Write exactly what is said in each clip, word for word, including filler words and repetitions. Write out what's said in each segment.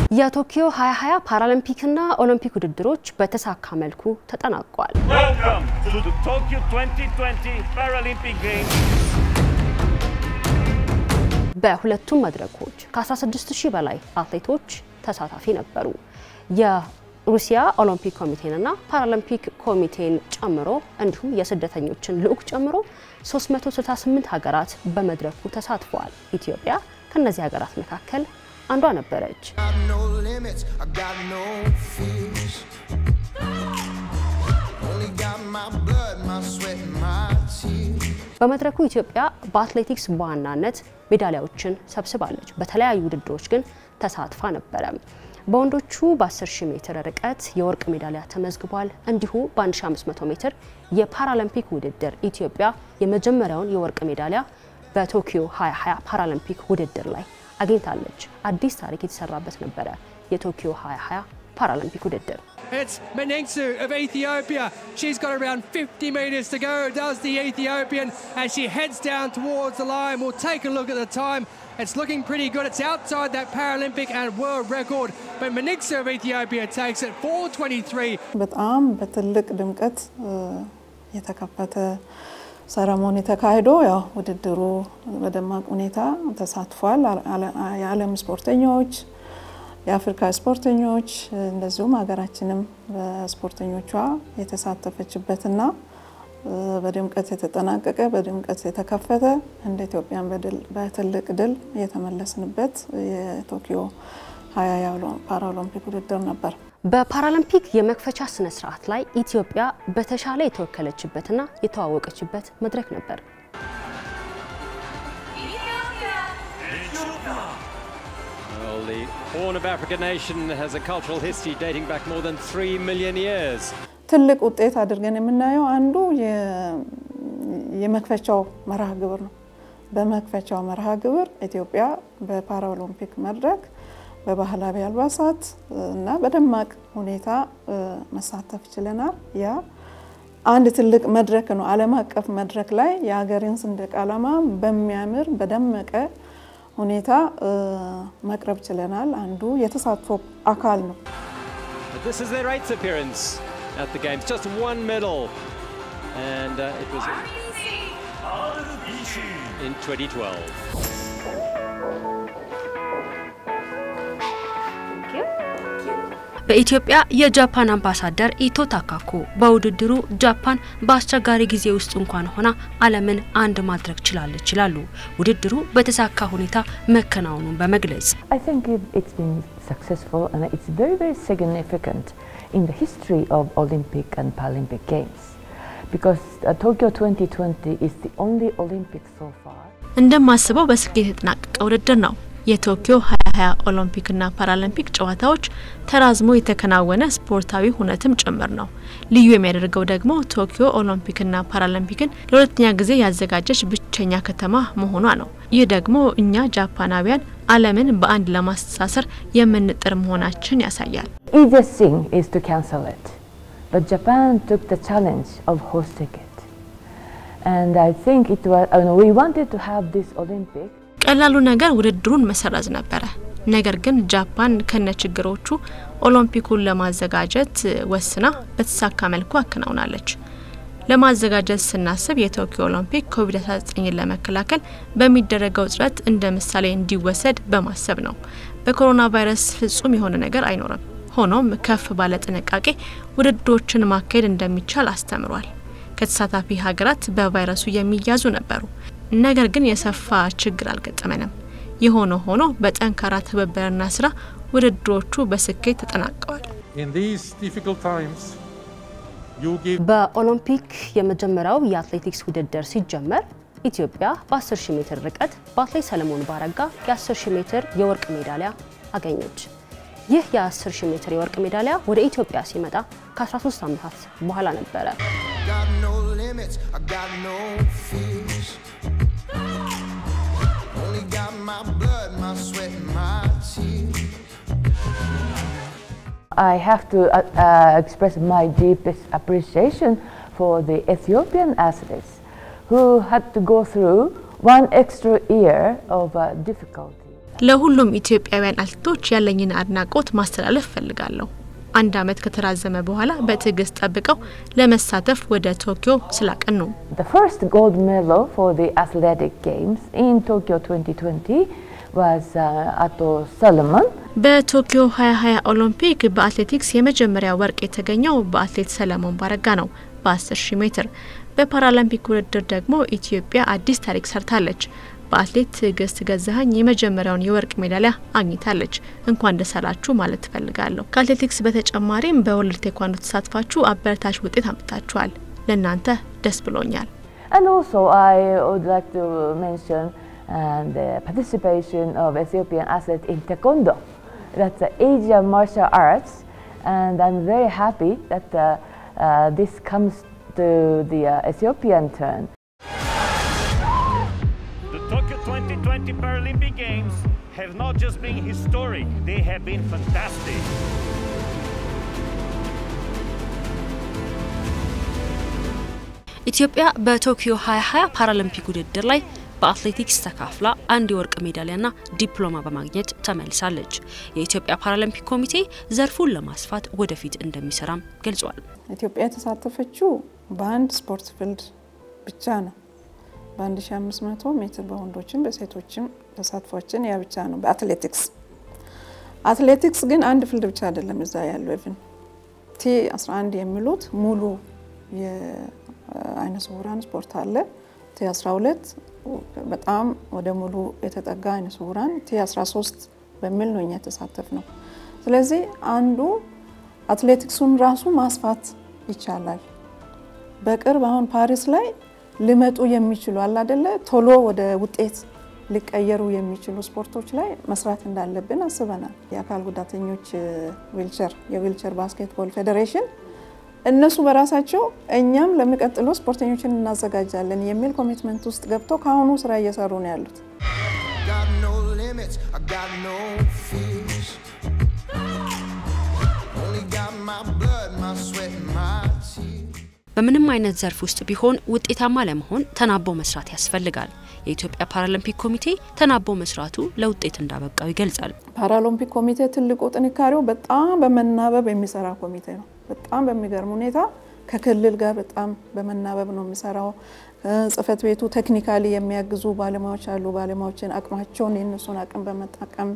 የቶኪዮ twenty twenty ፓራሊምፒክና ኦሎምፒክ ውድድሮች በተሳካ መልኩ ተጠናቀዋል። Welcome to the Tokyo twenty twenty Paralympic Games. በሁለቱም መድረኮች ከ16 ሺህ በላይ አትሌቶች ተሳታፊ ነበሩ። የሩሲያ ኦሎምፒክ ኮሚቴና ፓራሊምፒክ ኮሚቴን ጨምሮ እንዲሁም የስደተኞችን ልዑክ ጨምሮ three hundred sixty-eight ሀገራት በመድረኩ ተሳትፈዋል። ኢትዮጵያ ከነዚህ ሀገራት መካከል አንዷ ነበረች። በመድረኩ ኢትዮጵያ በአትሌቲክስ በዋናነት ሜዳሊያዎችን ሰብስባለች። በተለያዩ ውድድሮች ግን ተሳትፋ ነበረ። በወንዶቹ በ10 ሺህ ሜትር ርቀት የወርቅ ሜዳሊያ ተመዝግቧል። እንዲሁ በ1500 ሜትር የፓራሊምፒክ ውድድር ኢትዮጵያ የመጀመሪያውን የወርቅ ሜዳሊያ በቶኪዮ twenty twenty ፓራሊምፒክ ውድድር ላይ አግኝታለች። አዲስ ታሪክ የተሰራበት ነበረ የቶኪዮ twenty twenty ፓራሊምፒክ ውድድር። It's Menengsu of Ethiopia. She's got around fifty metres to go, does the Ethiopian, as she heads down towards the line. We'll take a look at the time. It's looking pretty good. It's outside that Paralympic and world record. But Menengsu of Ethiopia takes it four twenty-three. በጣም በትልቅ ድምቀት የተከፈተ ሰረሞኒ ተካሂዶ ያው ውድድሩ በደማቅ ሁኔታ ተሳትፏል። የዓለም ስፖርተኞች የአፍሪካ ስፖርተኞች እንደዚሁም ሀገራችንም በስፖርተኞቿ የተሳተፈችበትና በድምቀት የተጠናቀቀ በድምቀት የተከፈተ እንደ ኢትዮጵያን በድል በትልቅ ድል የተመለስንበት የቶኪዮ twenty twenty ፓራሊምፒክ ውድድር ነበር። በፓራሊምፒክ የመክፈቻ ስነ ስርዓት ላይ ኢትዮጵያ በተሻለ የተወከለችበትና የተዋወቀችበት መድረክ ነበር። Well, the Horn of Africa nation has a cultural history dating back more than three million years. ትልቅ ውጤት አድርገን የምናየው አንዱ የመክፈቻው መርሃ ግብር ነው። በመክፈቻው መርሃ ግብር ኢትዮጵያ በፓራሊምፒክ መድረክ በባህላዊ አልባሳት እና በደማቅ ሁኔታ መሳተፍ ችለናል። ያ አንድ ትልቅ መድረክ ነው። ዓለም አቀፍ መድረክ ላይ የሀገርን ሰንደቅ ዓላማ በሚያምር በደመቀ ሁኔታ መቅረብ ችለናል። አንዱ የተሳትፎ አካል ነው። This is their eighth appearance at the games, just one medal, and uh, it was in twenty twelve. በኢትዮጵያ የጃፓን አምባሳደር ኢቶ ታካኮ በውድድሩ ጃፓን በአስቸጋሪ ጊዜ ውስጥ እንኳን ሆና ዓለምን አንድ ማድረግ ችላለች ይላሉ። ውድድሩ በተሳካ ሁኔታ መከናወኑን በመግለጽ I think it's been successful and it's very very significant in the history of Olympic and Paralympic Games because uh, Tokyo twenty twenty is the only Olympic so far. እንደማስበው በስኬት የተጠናቀቀ ውድድር ነው። የቶኪዮ twenty twenty ኦሎምፒክና ፓራሊምፒክ ጨዋታዎች ተራዝሞ የተከናወነ ስፖርታዊ ሁነትም ጭምር ነው። ልዩ የሚያደርገው ደግሞ ቶኪዮ ኦሎምፒክና ፓራሊምፒክን ለሁለተኛ ጊዜ ያዘጋጀች ብቸኛ ከተማ መሆኗ ነው። ይህ ደግሞ እኛ ጃፓናውያን ዓለምን በአንድ ለማስተሳሰር የምንጥር መሆናችን ያሳያል። Easiest thing is to cancel it. But Japan took the challenge of hosting it. And I think it was I mean, we wanted to have this Olympic ቀላሉ ነገር ውድድሩን መሰረዝ ነበር። ነገር ግን ጃፓን ከነችግሮቹ ኦሎምፒኩን ለማዘጋጀት ወስና በተሳካ መልኩ አከናውናለች። ለማዘጋጀት ስናስብ የቶኪዮ ኦሎምፒክ ኮቪድ nineteen ለመከላከል በሚደረገው ጥረት እንደ ምሳሌ እንዲወሰድ በማሰብ ነው። በኮሮና ቫይረስ ፍጹም የሆነ ነገር አይኖርም። ሆኖም ከፍ ባለ ጥንቃቄ ውድድሮችን ማካሄድ እንደሚቻል አስተምሯል። ከተሳታፊ ሀገራት በቫይረሱ የሚያዙ ነበሩ። ነገር ግን የሰፋ ችግር አልገጠመንም። የሆነ ሆኖ በጠንካራ ትብብርና ስራ ውድድሮቹ በስኬት ተጠናቀዋል። In these difficult times you give በኦሎምፒክ የመጀመሪያው የአትሌቲክስ ውድድር ሲጀመር ኢትዮጵያ በ10 ሺህ ሜትር ርቀት በአትሌት ሰለሞን ባረጋ የ10 ሺህ ሜትር የወርቅ ሜዳሊያ አገኘች። ይህ የ10 ሺህ ሜትር የወርቅ ሜዳሊያ ወደ ኢትዮጵያ ሲመጣ ከ13 ዓመታት በኋላ ነበር። I have to uh, uh, express my deepest appreciation for the Ethiopian athletes who had to go through one extra year of uh, difficulty. ለሁሉም ኢትዮጵያውያን አትሌቶች ያለኝን አድናቆት ማስተላለፍ ፈልጋለሁ። አንድ አመት ከተራዘመ በኋላ በትዕግስት ጠብቀው ለመሳተፍ ወደ ቶኪዮ ስላቀኑ The first gold medal for the athletic games in Tokyo twenty twenty was uh, Ato Solomon. በቶኪዮ twenty twenty ኦሎምፒክ በአትሌቲክስ የመጀመሪያ ወርቅ የተገኘው በአትሌት ሰለሞን ባረጋ ነው በ10 ሺህ ሜትር። በፓራሊምፒክ ውድድር ደግሞ ኢትዮጵያ አዲስ ታሪክ ሰርታለች። በአትሌት ትዕግስት ገዛኸኝ የመጀመሪያውን የወርቅ ሜዳሊያ አግኝታለች። እንኳን ደስ አላችሁ ማለት ፈልጋለሁ። ከአትሌቲክስ በተጨማሪም በወርልድ ቴኳንዶ ተሳትፋችሁ አበረታች ውጤት አምጥታችኋል። ለእናንተ ደስ ብሎኛል። And also I would like to mention uh, the participation of Ethiopian athletes in taekwondo. That's uh, Asian martial arts, and I'm very happy that uh, uh, this comes to the uh, Ethiopian turn. The Tokyo twenty twenty Paralympic Games have not just been historic, they have been fantastic. ኢትዮጵያ በቶኪዮ twenty twenty ፓራሊምፒክ ውድድር ላይ በአትሌቲክስ ተካፍላ አንድ የወርቅ ሜዳሊያና ዲፕሎማ በማግኘት ተመልሳለች። የኢትዮጵያ ፓራሊምፒክ ኮሚቴ ዘርፉን ለማስፋት ወደፊት እንደሚሰራም ገልጿል። ኢትዮጵያ ተሳተፈችው በአንድ ስፖርት ፊልድ ብቻ ነው። በ1500 ሜትር በወንዶችም በሴቶችም ተሳትፎችን ያ ብቻ ነው በአትሌቲክስ። አትሌቲክስ ግን አንድ ፊልድ ብቻ አይደለም እዛ ያለው ኢቭን ቲ eleven የሚሉት ሙሉ የአይነ ስውራን ስፖርት አለ። ቲ twelve በጣም ወደ ሙሉ የተጠጋ አይነ ስውራን ቲ thirteen በሚል ነው እኛ ተሳተፍ ነው። ስለዚህ አንዱ አትሌቲክሱን ራሱ ማስፋት ይቻላል። በቅርብ አሁን ፓሪስ ላይ ሊመጡ የሚችሉ አለ አይደለ ቶሎ ወደ ውጤት ሊቀየሩ የሚችሉ ስፖርቶች ላይ መስራት እንዳለብን አስበናል። የአካል ጉዳተኞች ዊልቸር የዊልቸር ባስኬትቦል ፌዴሬሽን እነሱ በራሳቸው እኛም ለሚቀጥለው ስፖርተኞችን እናዘጋጃለን የሚል ኮሚትመንት ውስጥ ገብቶ ካሁኑ ስራ እየሰሩ ነው ያሉት። በምንም አይነት ዘርፍ ውስጥ ቢሆን ውጤታማ ለመሆን ተናቦ መስራት ያስፈልጋል። የኢትዮጵያ ፓራሊምፒክ ኮሚቴ ተናቦ መስራቱ ለውጤት እንዳበቃው ይገልጻል። ፓራሊምፒክ ኮሚቴ ትልቁ ጥንካሬው በጣም በመናበብ የሚሰራ ኮሚቴ ነው። በጣም በሚገርም ሁኔታ ከክልል ጋር በጣም በመናበብ ነው የሚሰራው። ጽፈት ቤቱ ቴክኒካሊ የሚያግዙ ባለሙያዎች አሉ። ባለሙያዎችን አቅማቸውን የነሱን አቅም በመጠቀም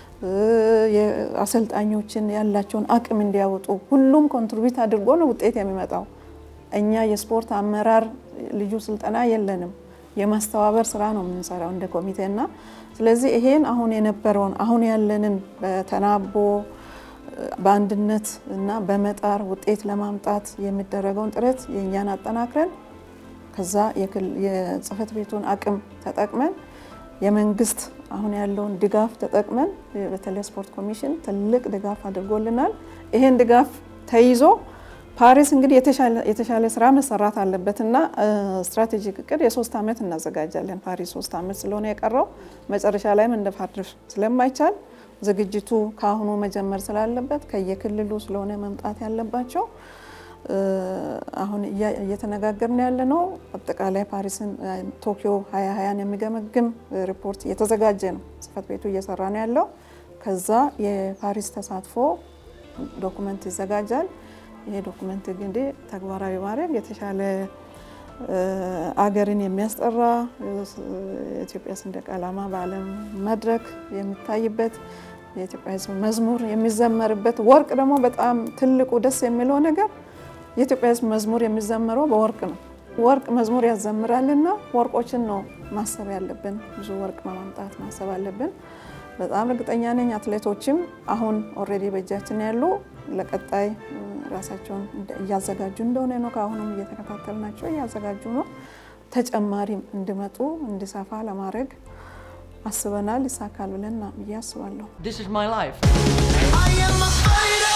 የአሰልጣኞችን ያላቸውን አቅም እንዲያወጡ ሁሉም ኮንትሪቢዩት አድርጎ ነው ውጤት የሚመጣው። እኛ የስፖርት አመራር ልዩ ስልጠና የለንም። የማስተባበር ስራ ነው የምንሰራው እንደ ኮሚቴና ስለዚህ ይሄን አሁን የነበረውን አሁን ያለንን በተናቦ በአንድነት እና በመጣር ውጤት ለማምጣት የሚደረገውን ጥረት የኛን አጠናክረን ከዛ የጽፈት ቤቱን አቅም ተጠቅመን የመንግስት አሁን ያለውን ድጋፍ ተጠቅመን በተለይ ስፖርት ኮሚሽን ትልቅ ድጋፍ አድርጎልናል። ይሄን ድጋፍ ተይዞ ፓሪስ እንግዲህ የተሻለ የተሻለ ስራ መሰራት አለበትና ስትራቴጂክ እቅድ የሶስት አመት እናዘጋጃለን። ፓሪስ ሶስት አመት ስለሆነ የቀረው መጨረሻ ላይም እንደፋድፍ ስለማይቻል ዝግጅቱ ካሁኑ መጀመር ስላለበት ከየክልሉ ስለሆነ መምጣት ያለባቸው አሁን እየተነጋገርን ያለ ነው። አጠቃላይ ፓሪስን ቶኪዮ twenty twenty የሚገመግም ሪፖርት እየተዘጋጀ ነው። ጽፈት ቤቱ እየሰራ ነው ያለው። ከዛ የፓሪስ ተሳትፎ ዶክመንት ይዘጋጃል። ይሄ ዶክመንት እንግዲህ ተግባራዊ ማድረግ የተሻለ አገርን የሚያስጠራ የኢትዮጵያ ሰንደቅ ዓላማ በዓለም መድረክ የሚታይበት የኢትዮጵያ ሕዝብ መዝሙር የሚዘመርበት ወርቅ ደግሞ በጣም ትልቁ ደስ የሚለው ነገር የኢትዮጵያ ሕዝብ መዝሙር የሚዘመረው በወርቅ ነው። ወርቅ መዝሙር ያዘምራልና ወርቆችን ነው ማሰብ ያለብን። ብዙ ወርቅ ማምጣት ማሰብ አለብን። በጣም እርግጠኛ ነኝ አትሌቶችም አሁን ኦሬዲ በእጃችን ያሉ ለቀጣይ ራሳቸውን እያዘጋጁ እንደሆነ ነው። ካሁንም እየተከታተልናቸው እያዘጋጁ ነው። ተጨማሪም እንዲመጡ እንዲሰፋ ለማድረግ አስበናል። ይሳካል ብለን ያስባለሁ። This is my life. I am a fighter.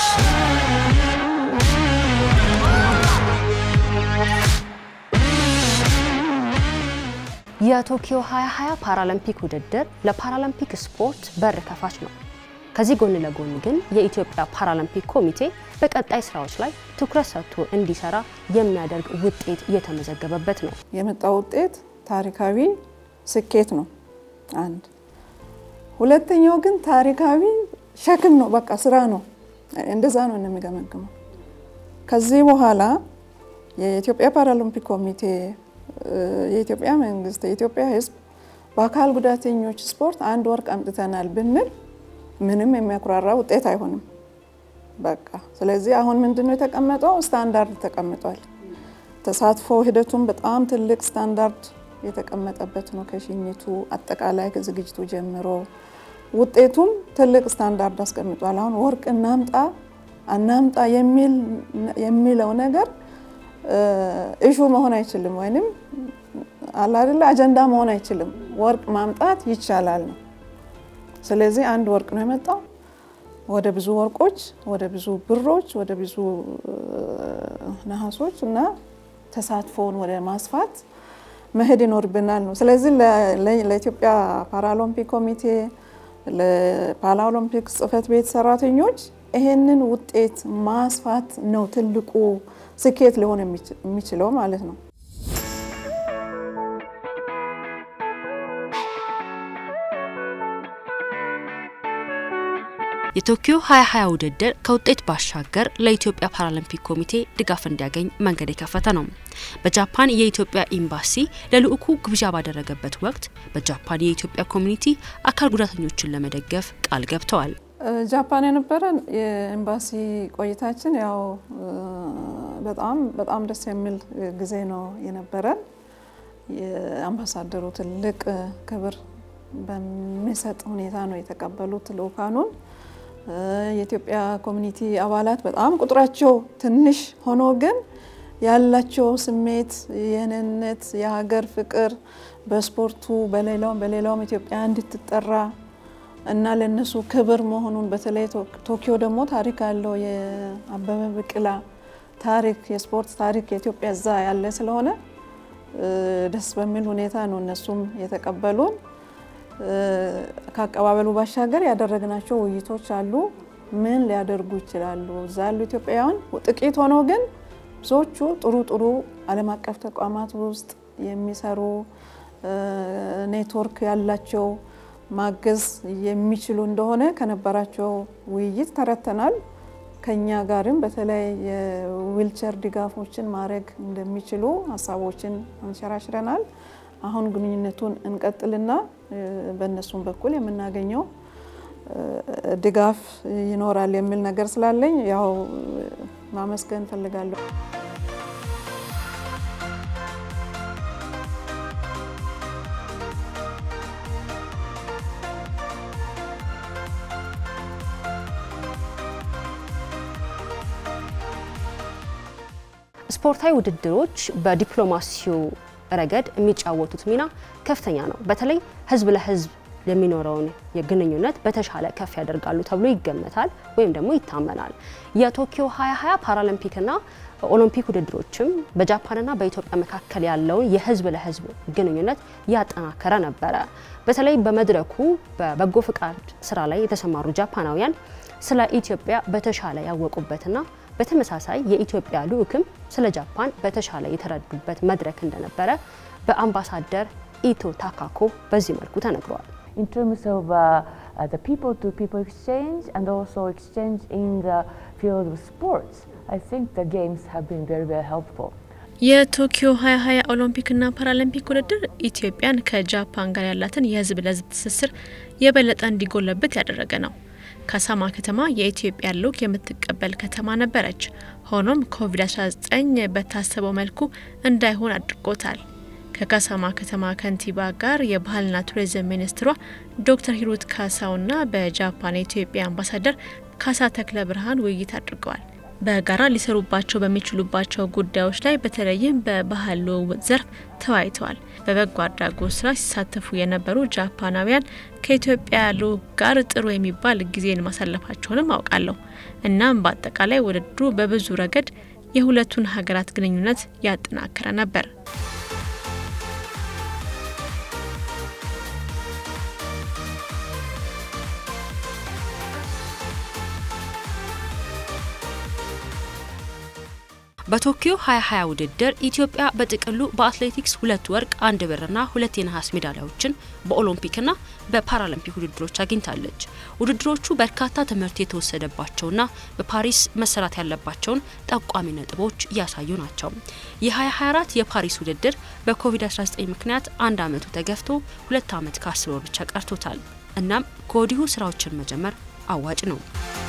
የቶኪዮ twenty twenty ፓራሊምፒክ ውድድር ለፓራሊምፒክ ስፖርት በር ከፋች ነው። ከዚህ ጎን ለጎን ግን የኢትዮጵያ ፓራሊምፒክ ኮሚቴ በቀጣይ ስራዎች ላይ ትኩረት ሰጥቶ እንዲሰራ የሚያደርግ ውጤት እየተመዘገበበት ነው። የመጣው ውጤት ታሪካዊ ስኬት ነው። አንድ ሁለተኛው ግን ታሪካዊ ሸክም ነው በቃ ስራ ነው እንደዛ ነው እንደሚገመግመው ከዚህ በኋላ የኢትዮጵያ ፓራሊምፒክ ኮሚቴ የኢትዮጵያ መንግስት የኢትዮጵያ ህዝብ በአካል ጉዳተኞች ስፖርት አንድ ወርቅ አምጥተናል ብንል ምንም የሚያኩራራ ውጤት አይሆንም በቃ ስለዚህ አሁን ምንድነው የተቀመጠው ስታንዳርድ ተቀምጧል ተሳትፎ ሂደቱን በጣም ትልቅ ስታንዳርድ የተቀመጠበት ነው ከሽኝቱ አጠቃላይ ከዝግጅቱ ጀምሮ ውጤቱም ትልቅ ስታንዳርድ አስቀምጧል አሁን ወርቅ እናምጣ አናምጣ የሚል የሚለው ነገር ኢሹ መሆን አይችልም ወይንም አላደለ አጀንዳ መሆን አይችልም ወርቅ ማምጣት ይቻላል ነው ስለዚህ አንድ ወርቅ ነው የመጣው ወደ ብዙ ወርቆች ወደ ብዙ ብሮች ወደ ብዙ ነሐሶች እና ተሳትፎን ወደ ማስፋት መሄድ ይኖርብናል ነው ስለዚህ ለኢትዮጵያ ፓራሊምፒክ ኮሚቴ ለፓራሊምፒክ ጽፈት ቤት ሰራተኞች ይሄንን ውጤት ማስፋት ነው ትልቁ ስኬት ሊሆን የሚችለው ማለት ነው የቶኪዮ ሃያ ሃያ ውድድር ከውጤት ባሻገር ለኢትዮጵያ ፓራሊምፒክ ኮሚቴ ድጋፍ እንዲያገኝ መንገድ የከፈተ ነው በጃፓን የኢትዮጵያ ኤምባሲ ለልኡኩ ግብዣ ባደረገበት ወቅት በጃፓን የኢትዮጵያ ኮሚኒቲ አካል ጉዳተኞችን ለመደገፍ ቃል ገብተዋል ጃፓን የነበረን የኤምባሲ ቆይታችን ያው በጣም በጣም ደስ የሚል ጊዜ ነው የነበረን የአምባሳደሩ ትልቅ ክብር በሚሰጥ ሁኔታ ነው የተቀበሉት ልኡካኑን የኢትዮጵያ ኮሚኒቲ አባላት በጣም ቁጥራቸው ትንሽ ሆኖ ግን ያላቸው ስሜት የነነት የሀገር ፍቅር በስፖርቱ በሌላው በሌላው ኢትዮጵያ እንድትጠራ እና ለነሱ ክብር መሆኑን በተለይ ቶኪዮ ደግሞ ታሪክ አለው የአበበ ቢቂላ ታሪክ የስፖርት ታሪክ የኢትዮጵያ ዛ ያለ ስለሆነ ደስ በሚል ሁኔታ ነው እነሱም የተቀበሉን ከአቀባበሉ ባሻገር ያደረግናቸው ውይይቶች አሉ ምን ሊያደርጉ ይችላሉ ዛሉ ኢትዮጵያውያን ጥቂት ሆኖ ግን ብዙዎቹ ጥሩ ጥሩ ዓለም አቀፍ ተቋማት ውስጥ የሚሰሩ ኔትወርክ ያላቸው ማገዝ የሚችሉ እንደሆነ ከነበራቸው ውይይት ተረተናል ከኛ ጋርም በተለይ የዊልቸር ድጋፎችን ማድረግ እንደሚችሉ ሐሳቦችን አንሸራሽረናል አሁን ግንኙነቱን እንቀጥልና በእነሱም በኩል የምናገኘው ድጋፍ ይኖራል የሚል ነገር ስላለኝ ያው ማመስገን ፈልጋለሁ ስፖርታዊ ውድድሮች በዲፕሎማሲው ረገድ የሚጫወቱት ሚና ከፍተኛ ነው በተለይ ህዝብ ለህዝብ ለሚኖረውን የግንኙነት በተሻለ ከፍ ያደርጋሉ ተብሎ ይገመታል ወይም ደግሞ ይታመናል የቶኪዮ ሃያ ሃያ ፓራሊምፒክና ኦሎምፒክ ውድድሮችም በጃፓንና በኢትዮጵያ መካከል ያለውን የህዝብ ለህዝብ ግንኙነት ያጠናከረ ነበር በተለይ በመድረኩ በበጎ ፍቃድ ስራ ላይ የተሰማሩ ጃፓናውያን ስለ ኢትዮጵያ በተሻለ ያወቁበትና በተመሳሳይ የኢትዮጵያ ልኡክም ስለ ጃፓን በተሻለ የተረዱበት መድረክ እንደነበረ በአምባሳደር ኢቶ ታካኮ በዚህ መልኩ ተነግሯል In terms of uh, uh, the people-to-people exchange and also exchange in the field of sports, I think the games have been very, very helpful. የቶኪዮ ሃያ ሃያ ኦሎምፒክና ፓራሊምፒክ ውድድር ኢትዮጵያን ከጃፓን ጋር ያላትን የህዝብ ለህዝብ ትስስር የበለጠ እንዲጎለበት ያደረገ ነው። ካሳማ ከተማ የኢትዮጵያ ልኡክ የምትቀበል ከተማ ነበረች። ሆኖም ኮቪድ አስራ ዘጠኝ በታሰበው መልኩ እንዳይሆን አድርጎታል። ከካሳማ ከተማ ከንቲባ ጋር የባህልና ቱሪዝም ሚኒስትሯ ዶክተር ሂሩት ካሳውና በጃፓን የኢትዮጵያ አምባሳደር ካሳ ተክለ ብርሃን ውይይት አድርገዋል። በጋራ ሊሰሩባቸው በሚችሉባቸው ጉዳዮች ላይ በተለይም በባህል ልውውጥ ዘርፍ ተወያይተዋል። በበጎ አድራጎት ስራ ሲሳተፉ የነበሩ ጃፓናውያን ከኢትዮጵያ ልኡክ ጋር ጥሩ የሚባል ጊዜን ማሳለፋቸውንም አውቃለሁ። እናም በአጠቃላይ ውድድሩ በብዙ ረገድ የሁለቱን ሀገራት ግንኙነት ያጠናከረ ነበር። በቶኪዮ twenty twenty ውድድር ኢትዮጵያ በጥቅሉ በአትሌቲክስ ሁለት ወርቅ አንድ ብርና ሁለት የነሐስ ሜዳሊያዎችን በኦሎምፒክና በፓራሊምፒክ ውድድሮች አግኝታለች። ውድድሮቹ በርካታ ትምህርት የተወሰደባቸውና በፓሪስ መሰራት ያለባቸውን ጠቋሚ ነጥቦች ያሳዩ ናቸው። የ twenty twenty-four የፓሪስ ውድድር በኮቪድ nineteen ምክንያት አንድ አመቱ ተገፍቶ ሁለት አመት ከአስር ወር ብቻ ቀርቶታል። እናም ከወዲሁ ስራዎችን መጀመር አዋጭ ነው።